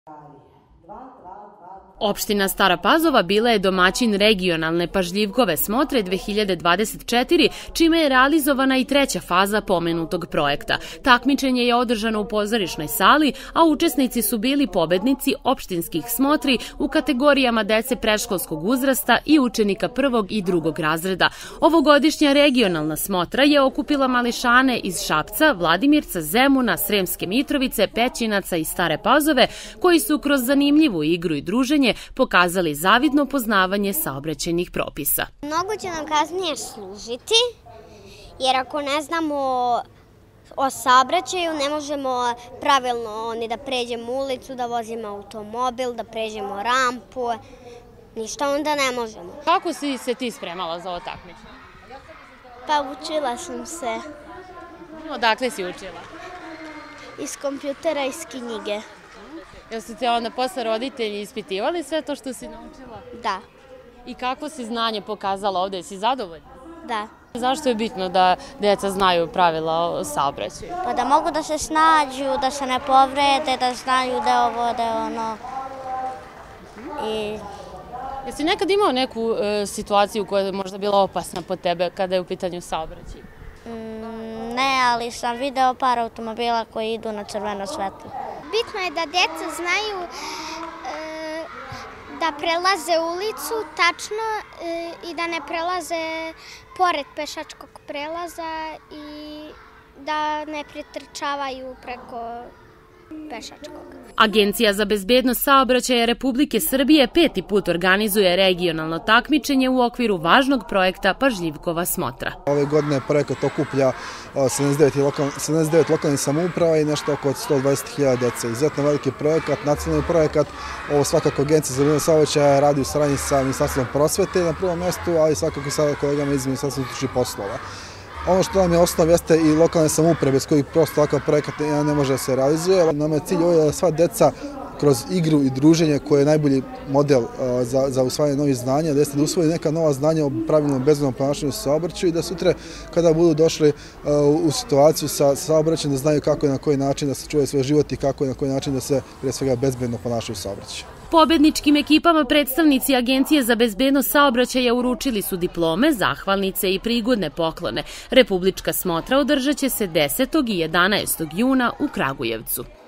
Opština Stara Pazova bila je domaćin regionalne pažljivkove smotre 2024, čime je realizovana i treća faza pomenutog projekta. Takmičenje je održano u pozorišnoj sali, a učesnici su bili pobednici opštinskih smotri u kategorijama dece predškolskog uzrasta i učenika prvog i drugog razreda. Ovogodišnja regionalna smotra je okupila mališane iz Šapca, Vladimirca, Zemuna, Sremske Mitrovice, Pećinaca i Stare Pazove, koji su kroz zanimljivu igru i druženje pokazali zavidno poznavanje saobraćajnih propisa. Mnogo će nam kasnije služiti, jer ako ne znamo o saobraćaju, ne možemo pravilno ni da pređemo ulicu, da vozimo automobil, da pređemo rampu, ništa onda ne možemo. Kako si se ti spremala za ovo takmičenje? Pa učila sam se. Odakle si učila? Iz kompjutera, iz knjige. Jel su te onda posle roditelji ispitivali sve to što si naučila? Da. I kako si znanje pokazala ovde? Jesi zadovoljna? Da. Zašto je bitno da deca znaju pravila o saobraćaju? Pa da mogu da se snađu, da se ne povrede, da znaju da je ovo, da je ono. Jesi nekad imao neku situaciju koja je možda bila opasna po tebe kada je u pitanju saobraćaj? Ne, ali sam video par automobila koji idu na crveno svetlo. Bitno je da deca znaju da prelaze ulicu tačno i da ne prelaze pored pešačkog prelaza i da ne pretrčavaju preko pešačkog. Agencija za bezbednost saobraćaja Republike Srbije 5. put organizuje regionalno takmičenje u okviru važnog projekta Pažljivkova smotra. Ove godine projekat okuplja 79 lokalnih samouprava i nešto oko 120.000 dece. Izuzetno veliki projekat, nacionalni projekat. Ovo svakako Agencija za bezbednost saobraćaja radi u saradnji sa Ministarstvom prosvete na prvom mestu, ali svakako i sa kolegama iz Ministarstva unutrašnjih poslova. Ono što nam je osnov jeste i lokalne samouprave, bez kojih prosto ovakav projekat ne može da se realizuje. Nama je cilj da sva deca kroz igru i druženje, koje je najbolji model za usvajanje novih znanja, da usvoji neka nova znanja o pravilnom bezbednom ponašanju u saobraćaju i da sutra kada budu došli u situaciju sa saobraćajem da znaju kako i na koji način da se čuvaju svoj život i kako i na koji način da se pre svega bezbedno ponašaju u saobraćaju. Pobedničkim ekipama predstavnici Agencije za bezbednost saobraćaja uručili su diplome, zahvalnice i prigodne poklone. Republička smotra održat će se 10. i 11. juna u Kragujevcu.